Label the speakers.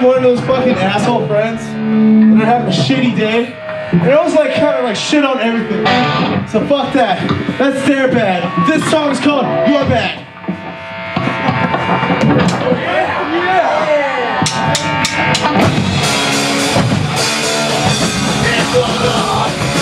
Speaker 1: one of those fucking asshole friends that are having a shitty day. They always like kind of like shit on everything. So fuck that. That's their bad. This song is called Your Bad. Yeah.